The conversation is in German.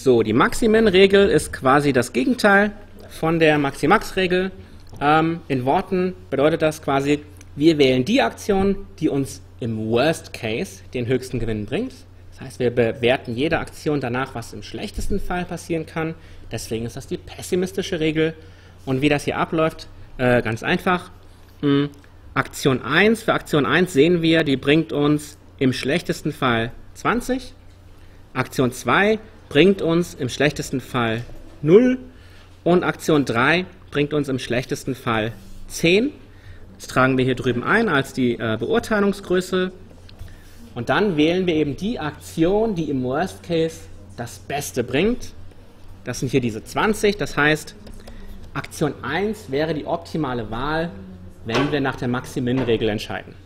So, die Maxi-Min-Regel ist quasi das Gegenteil von der Maxi-Max-Regel. In Worten bedeutet das quasi, wir wählen die Aktion, die uns im Worst Case den höchsten Gewinn bringt. Das heißt, wir bewerten jede Aktion danach, was im schlechtesten Fall passieren kann. Deswegen ist das die pessimistische Regel. Und wie das hier abläuft, ganz einfach. Aktion 1, für Aktion 1 sehen wir, die bringt uns im schlechtesten Fall 20. Aktion 2 bringt uns im schlechtesten Fall 0. Und Aktion 3 bringt uns im schlechtesten Fall 10. Das tragen wir hier drüben ein als die Beurteilungsgröße. Und dann wählen wir eben die Aktion, die im Worst Case das Beste bringt. Das sind hier diese 20. Das heißt, Aktion 1 wäre die optimale Wahl, wenn wir nach der Maxi-Min-Regel entscheiden.